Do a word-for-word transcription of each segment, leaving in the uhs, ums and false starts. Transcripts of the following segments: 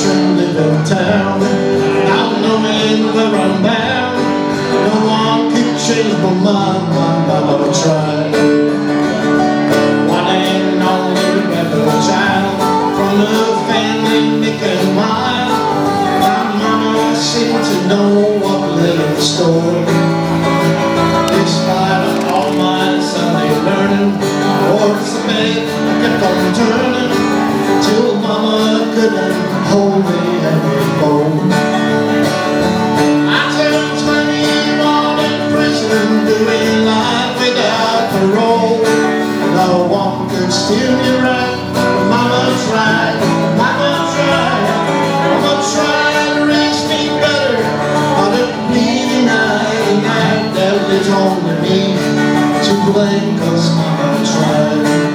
and live in town. Not knowing where I'm bound, no one could change my mind. My mama tried. One and only rebel child from a family making wild. My mama seemed to know what lay in store. Despite of all my Sunday learning, towards the bed I kept on turning till mama couldn't hold me anymore. I turned twenty-one in prison, doing life without parole. No one could steer me right, but mama tried, mama tried, mama tried to raise me better. But it bleeding night and night, that was only me to blame, 'cause mama tried.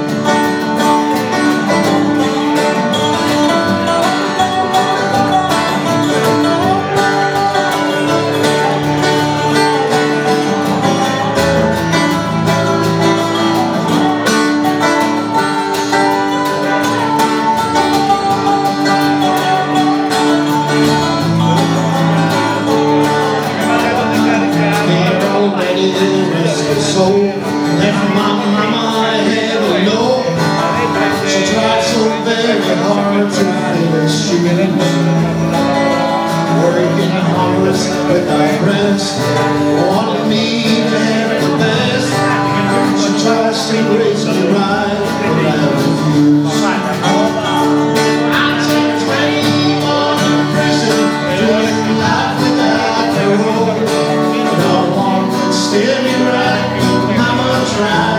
So, left my mama heaven low. She tried so very hard to fill her shoes, working hours without rest, wanted me to have the best. She tries to raise me right, but I refuse. I took twenty-one in prison, doing life without parole. No one could steer me right. Try.